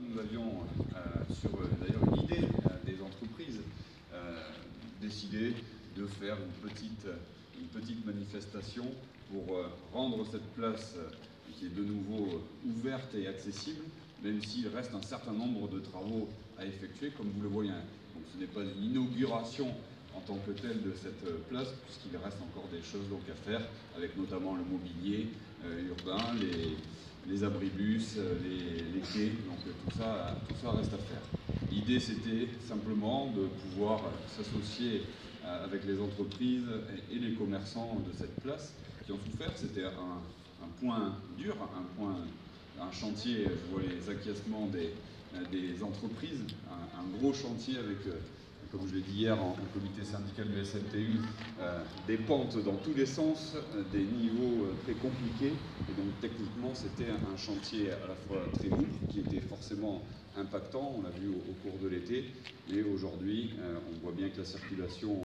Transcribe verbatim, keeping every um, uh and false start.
Nous avions, euh, sur euh, d'ailleurs une idée euh, des entreprises, euh, décidé de faire une petite, une petite manifestation pour euh, rendre cette place euh, qui est de nouveau euh, ouverte et accessible, même s'il reste un certain nombre de travaux à effectuer, comme vous le voyez. Donc ce n'est pas une inauguration en tant que telle de cette place, puisqu'il reste encore des choses donc à faire, avec notamment le mobilier euh, urbain, les, les abribus, les, les quais, donc tout ça, tout ça reste à faire. L'idée c'était simplement de pouvoir s'associer avec les entreprises et les commerçants de cette place qui ont souffert. C'était un, un point dur, un point, un chantier, je vois les acquiescements des, des entreprises, un, un gros chantier avec, comme je l'ai dit hier en, en comité syndical du S N T U, euh, des pentes dans tous les sens, euh, des niveaux euh, très compliqués. Et donc techniquement, c'était un chantier à la fois très lourd, qui était forcément impactant, on l'a vu au, au cours de l'été. Et aujourd'hui, euh, on voit bien que la circulation